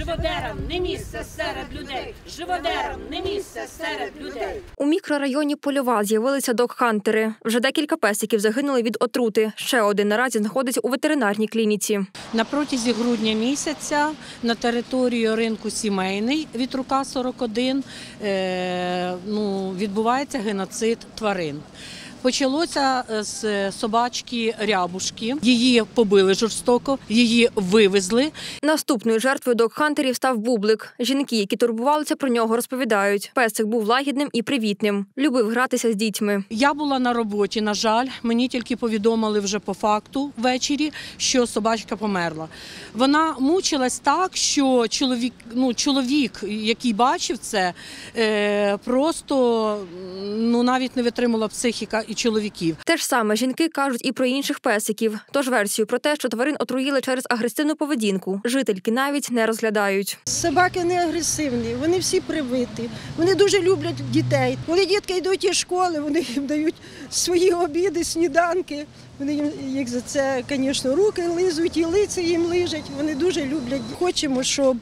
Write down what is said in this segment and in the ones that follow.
Живодерам не місце серед людей. Живодерам не місце серед людей. У мікрорайоні Польова з'явилися догхантери. Вже декілька песиків загинули від отрути. Ще один наразі знаходиться у ветеринарній клініці. На протязі грудня місяця на території ринку Сімейний Вітрука 41 відбувається геноцид тварин. Почалося з собачки Рябушки. Її побили жорстоко, її вивезли. Наступною жертвою догхантерів став Бублик. Жінки, які турбувалися про нього, розповідають. Песик був лагідним і привітним. Любив гратися з дітьми. Я була на роботі, на жаль. Мені тільки повідомили вже по факту ввечері, що собачка померла. Вона мучилась так, що чоловік, який бачив це, просто навіть не витримала психіка і чоловіків. Те ж саме жінки кажуть і про інших песиків. Тож версію про те, що тварин отруїли через агресивну поведінку, жительки навіть не розглядають. Собаки не агресивні, вони всі привиті. Вони дуже люблять дітей. Коли дітки йдуть із школи, вони їм дають свої обіди, сніданки. Вони їх за це, звісно, руки лизуть і лиця їм лижать. Вони дуже люблять. Хочемо, щоб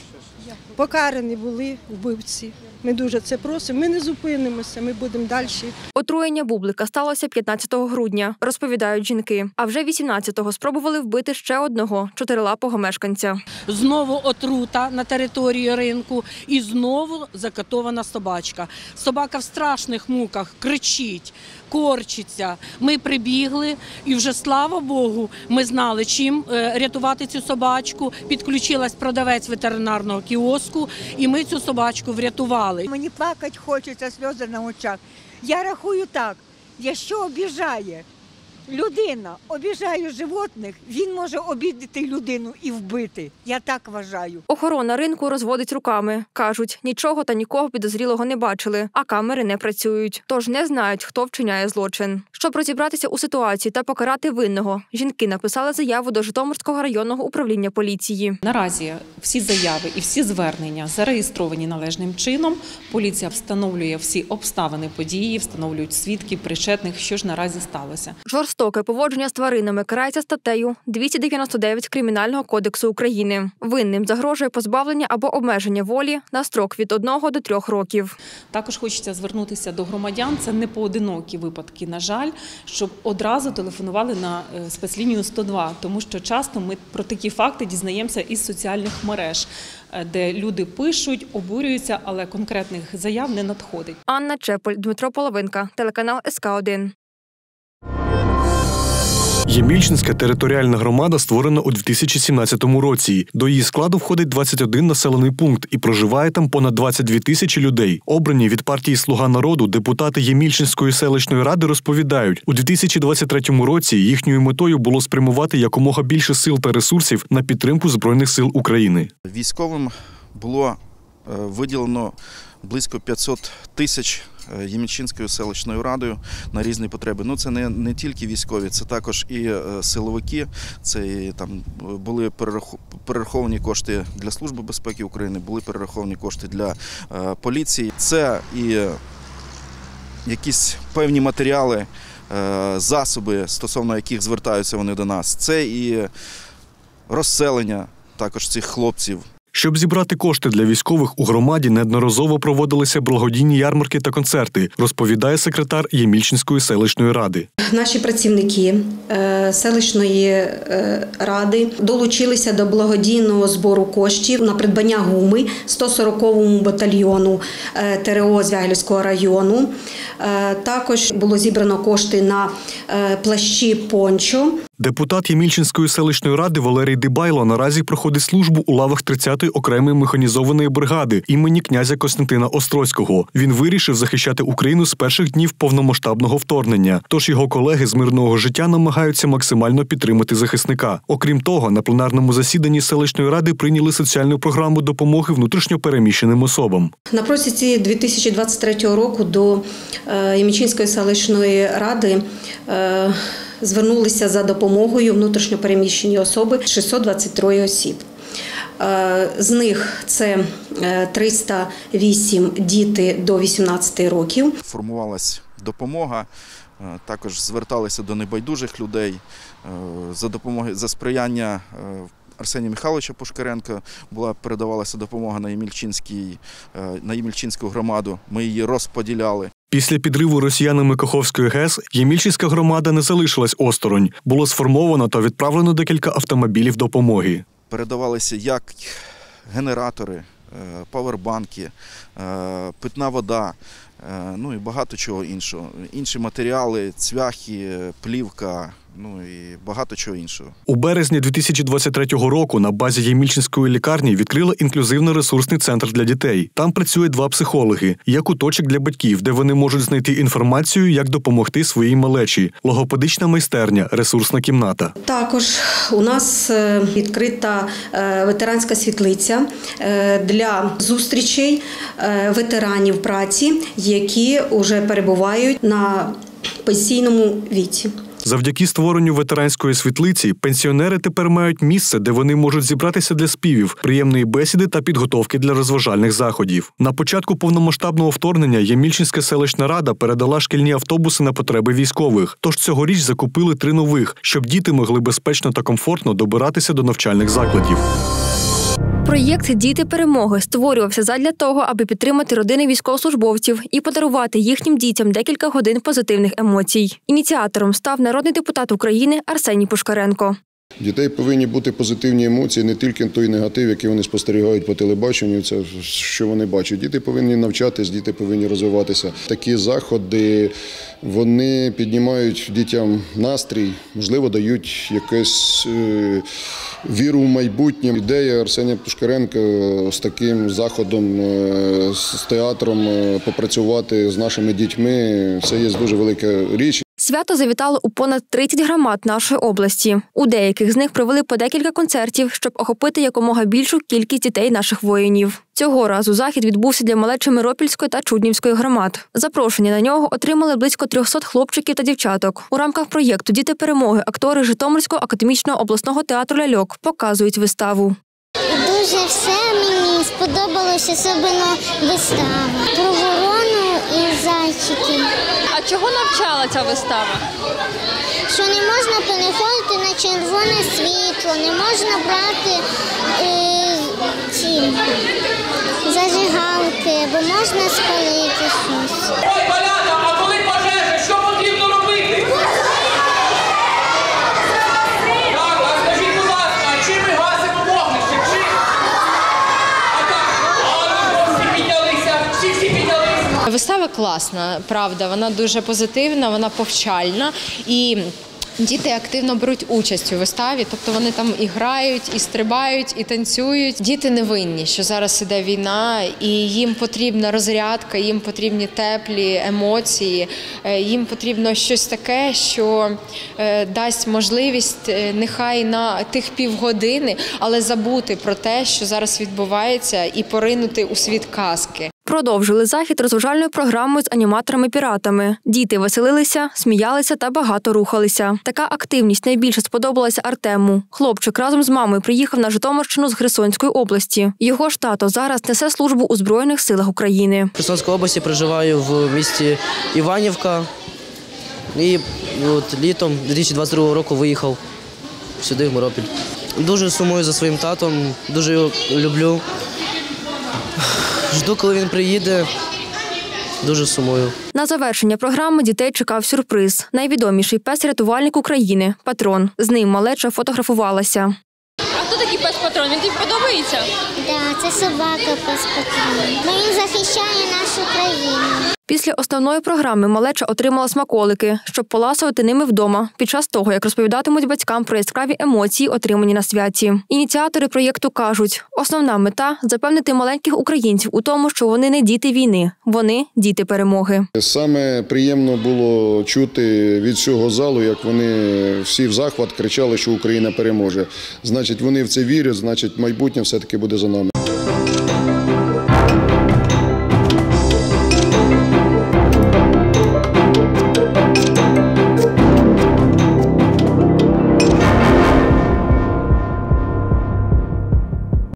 покарані були вбивці. Ми дуже це просимо, ми не зупинимося, ми будемо далі. Отруєння Бублика сталося 15 грудня, розповідають жінки. А вже 18-го спробували вбити ще одного чотирилапого мешканця. Знову отрута на території ринку і знову закатована собачка. Собака в страшних муках кричить, корчиться. Ми прибігли і вже, слава Богу, ми знали, чим рятувати цю собачку. Підключилась продавець ветеринарного кіоску і ми цю собачку врятували. Мені плакати хочеться, сльози на очах. Я рахую так, якщо обіжає людина, обіжає животних, він може обідати людину і вбити. Я так вважаю. Охорона ринку розводить руками. Кажуть, нічого та нікого підозрілого не бачили, а камери не працюють. Тож не знають, хто вчиняє злочин. Щоб розібратися у ситуації та покарати винного, жінки написали заяву до Житомирського районного управління поліції. Наразі всі заяви і всі звернення зареєстровані належним чином. Поліція встановлює всі обставини події, встановлюють свідків, причетних, що ж наразі сталося. Жорстоке поводження з тваринами карається статтею 299 Кримінального кодексу України. Винним загрожує позбавлення або обмеження волі на строк від 1 до 3 років. Також хочеться звернутися до громадян, це не поодинокі випадки, на жаль, щоб одразу телефонували на спецлінію 102, тому що часто ми про такі факти дізнаємося із соціальних мереж, де люди пишуть, обурюються, але конкретних заяв не надходить. Анна Чеполь, Дмитро Половинка, телеканал СК1. Ємільчинська територіальна громада створена у 2017 році. До її складу входить 21 населений пункт і проживає там понад 22 тисячі людей. Обрані від партії «Слуга народу» депутати Ємільчинської селищної ради розповідають, у 2023 році їхньою метою було спрямувати якомога більше сил та ресурсів на підтримку Збройних сил України. Військовим було виділено близько 500 тисяч Ємільчинською селищною радою на різні потреби. Це не тільки військові, це також і силовики, це і, там були перераховані кошти для Служби безпеки України, були перераховані кошти для поліції. Це і якісь певні матеріали, засоби, стосовно яких звертаються вони до нас. Це і розселення також цих хлопців. Щоб зібрати кошти для військових у громаді, неодноразово проводилися благодійні ярмарки та концерти, розповідає секретар Ємільчинської селищної ради. Наші працівники селищної ради долучилися до благодійного збору коштів на придбання гуми 140-му батальйону ТРО Звягільського району. Також було зібрано кошти на плащі пончо. Депутат Ємільчинської селищної ради Валерій Дибайло наразі проходить службу у лавах 30-ї окремої механізованої бригади імені князя Костянтина Острозького. Він вирішив захищати Україну з перших днів повномасштабного вторгнення. Тож його колеги з мирного життя намагаються максимально підтримати захисника. Окрім того, на пленарному засіданні селищної ради прийняли соціальну програму допомоги внутрішньо переміщеним особам. На протязі 2023 року до Ємільчинської селищної ради звернулися за допомогою внутрішньо переміщені особи 623 осіб. З них це 308 діти до 18 років. Формувалась допомога, також зверталися до небайдужих людей за допомогою, за сприяння Арсенія Михайловича Пушкаренка передавалася допомога на Ємільчинську громаду. Ми її розподіляли. Після підриву росіянами Каховської ГЕС Ємільчинська громада не залишилась осторонь. Було сформовано та відправлено декілька автомобілів допомоги. Передавалися як генератори, павербанки, питна вода, ну і багато чого іншого. Інші матеріали, цвяхи, плівка, ну і багато чого іншого. У березні 2023 року на базі Ємільчинської лікарні відкрили інклюзивно-ресурсний центр для дітей. Там працює 2 психологи. Є куточок для батьків, де вони можуть знайти інформацію, як допомогти своїй малечі. Логопедична майстерня, ресурсна кімната. Також у нас відкрита ветеранська світлиця для зустрічей ветеранів праці, які вже перебувають на пенсійному віці. Завдяки створенню ветеранської світлиці пенсіонери тепер мають місце, де вони можуть зібратися для співів, приємної бесіди та підготовки для розважальних заходів. На початку повномасштабного вторгнення Ємільчинська селищна рада передала шкільні автобуси на потреби військових. Тож цьогоріч закупили 3 нових, щоб діти могли безпечно та комфортно добиратися до навчальних закладів. Проєкт «Діти перемоги» створювався задля того, аби підтримати родини військовослужбовців і подарувати їхнім дітям декілька годин позитивних емоцій. Ініціатором став народний депутат України Арсеній Пушкаренко. Дітей повинні бути позитивні емоції, не тільки той негатив, який вони спостерігають по телебаченню, це що вони бачать. Діти повинні навчатись, діти повинні розвиватися. Такі заходи, вони піднімають дітям настрій, можливо, дають якусь віру в майбутнє. Ідея Арсенія Пушкаренка з таким заходом, з театром попрацювати з нашими дітьми, це є дуже велика річ. Свято завітало у понад 30 громад нашої області. У деяких з них провели по декілька концертів, щоб охопити якомога більшу кількість дітей наших воїнів. Цього разу захід відбувся для малечі Миропільської та Чуднівської громад. Запрошення на нього отримали близько 300 хлопчиків та дівчаток. У рамках проєкту «Діти перемоги» актори Житомирського академічного обласного театру «Ляльок» показують виставу. Дуже все мені сподобалося, особливо вистава про ворону і зайчиків. А чого навчала ця вистава? Що не можна переходити на червоне світло, не можна брати ці зажигалки, бо можна спалити щось. Ой, малята, а коли пожежа, що потрібно робити? Так, а скажіть, будь ласка, а чим ми гасимо вогнище? Чим? А так, всі піднялися, всі піднялися. Вистава класна, правда, вона дуже позитивна, вона повчальна і діти активно беруть участь у виставі, тобто вони там і грають, і стрибають, і танцюють. Діти не винні, що зараз іде війна, і їм потрібна розрядка, їм потрібні теплі емоції, їм потрібно щось таке, що дасть можливість нехай на тих півгодини, але забути про те, що зараз відбувається, і поринути у світ казки. Продовжили захід розважальною програмою з аніматорами-піратами. Діти веселилися, сміялися та багато рухалися. Така активність найбільше сподобалася Артему. Хлопчик разом з мамою приїхав на Житомирщину з Херсонської області. Його ж тато зараз несе службу у Збройних силах України. В Херсонській області проживаю в місті Іванівка. І літом 2022 року виїхав сюди, в Миропіль. Дуже сумую за своїм татом, дуже його люблю. Жду, коли він приїде, дуже сумую. На завершення програми дітей чекав сюрприз. Найвідоміший пес-рятувальник України – Патрон. З ним малеча фотографувалася. А хто такий пес-патрон? Він тобі подобається? Так, це собака пес-патрон. Він захищає нашу країну. Після основної програми малеча отримала смаколики, щоб поласувати ними вдома, під час того, як розповідатимуть батькам про яскраві емоції, отримані на святі. Ініціатори проєкту кажуть, основна мета – запевнити маленьких українців у тому, що вони не діти війни, вони – діти перемоги. Саме приємно було чути від всього залу, як вони всі в захват кричали, що Україна переможе. Значить, вони в це вірять, значить, майбутнє все-таки буде за нами.